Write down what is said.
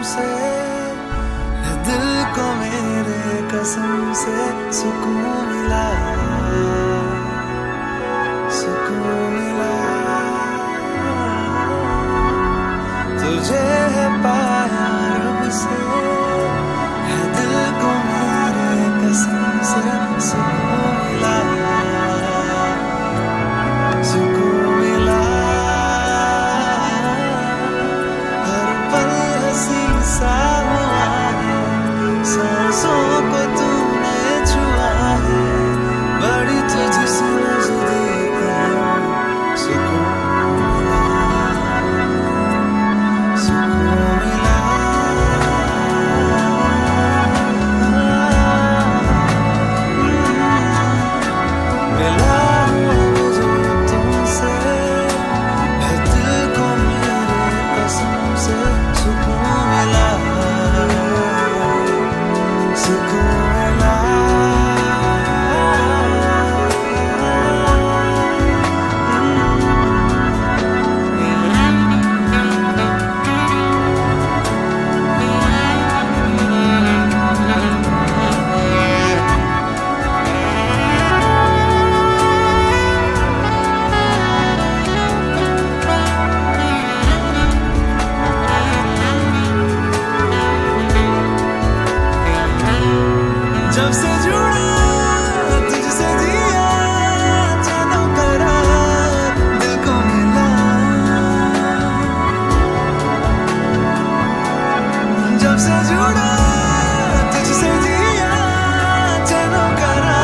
से, दिल को मेरे कसम से सुकून मिला, सुकून मिला। तुझे है पाया रब से, दिल को मेरे कसम से सुकून